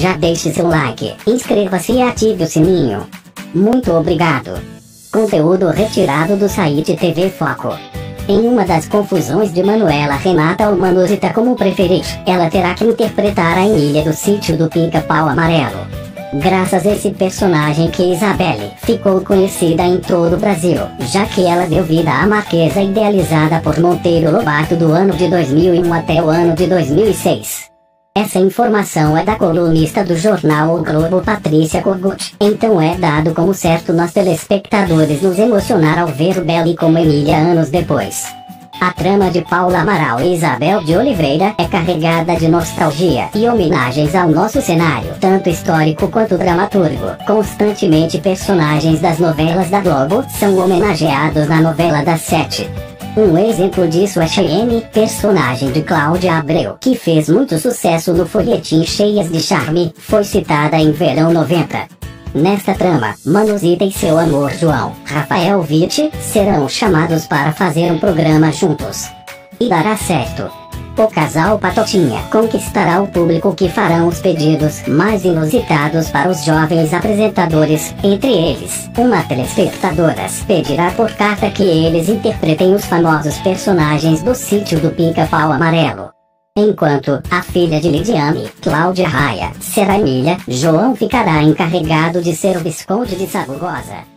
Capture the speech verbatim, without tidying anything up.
Já deixe seu like, inscreva-se e ative o sininho. Muito obrigado. Conteúdo retirado do site T V Foco. Em uma das confusões de Manuela Renata ou Manusita, como preferir, ela terá que interpretar a Emília do Sítio do Pica-Pau Amarelo. Graças a esse personagem que Isabelle ficou conhecida em todo o Brasil, já que ela deu vida à Marquesa idealizada por Monteiro Lobato do ano de dois mil e um até o ano de dois mil e seis. Essa informação é da colunista do jornal O Globo, Patrícia Kogut. Então é dado como certo nós telespectadores nos emocionar ao ver o Belly como Emília anos depois. A trama de Paula Amaral e Isabel de Oliveira é carregada de nostalgia e homenagens ao nosso cenário, tanto histórico quanto dramaturgo. Constantemente personagens das novelas da Globo são homenageados na novela das sete. Um exemplo disso é Cheyenne, personagem de Cláudia Abreu, que fez muito sucesso no folhetim Cheias de Charme, foi citada em Verão noventa. Nesta trama, Manusita e seu amor João, Rafael Witt, serão chamados para fazer um programa juntos. E dará certo. O casal Patotinha conquistará o público, que farão os pedidos mais inusitados para os jovens apresentadores. Entre eles, uma telespectadora pedirá por carta que eles interpretem os famosos personagens do Sítio do Pica-Pau Amarelo. Enquanto a filha de Lidiane, Cláudia Raia, será Emília, João ficará encarregado de ser o Visconde de Sabugosa.